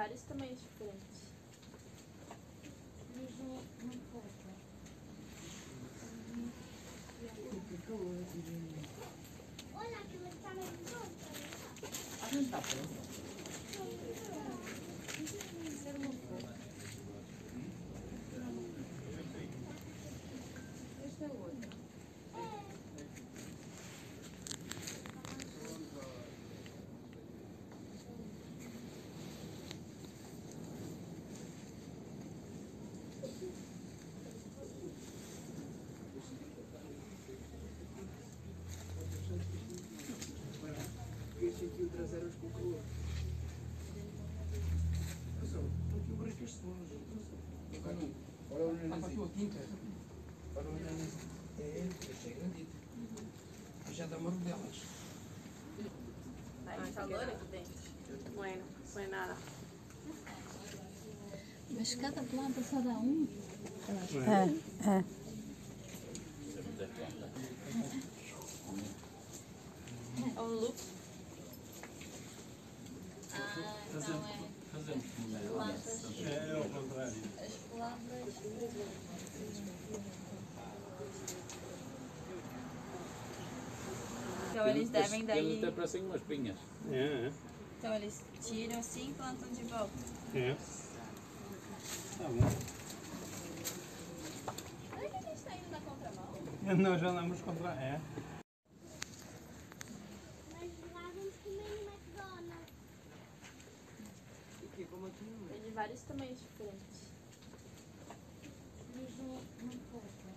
vários tamanhos diferentes. Mas não falta. Olha aquilo que está na volta. Ah, não está pronto. Ser uma foto. Este é o outro. Eu senti o traseiro com o calor. Aqui o branco este longe. Ora o Ah, para a tua quinta. Ora o nanenzinho. Este é grandito. Já dá uma rodelas. Hay calor aqui dentro. Bueno, pues nada. Mas cada planta só dá um? É. É um loop. Então Fazemos como é. É ao contrário. as palavras. Então eles devem Eles daí. até parecem umas pinhas. É, Então eles tiram assim e plantam de volta. é. Tá bom. Olha que a gente está indo na contramão. Nós já andamos contra. É. Mas lá vamos comer no McDonald's. Aqui como aqui não é. Tem de vários tamanhos diferentes. Mas não falta.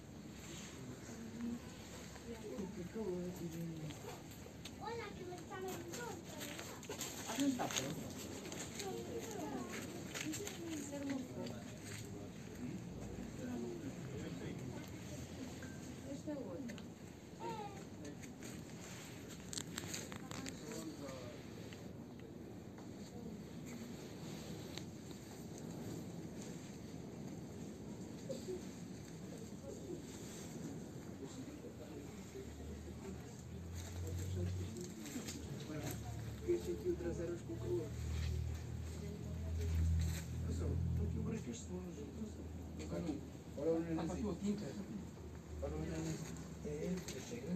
Olha aquilo que está na volta. Ah, não está pronto. Ser uma foto. Este é o outro. Eu senti o traseiro com o calor. Aqui o branco este longe. Ora o Ah, para a nanenzinho. tua quinta. Ora o nanenzinho. Este é grandito.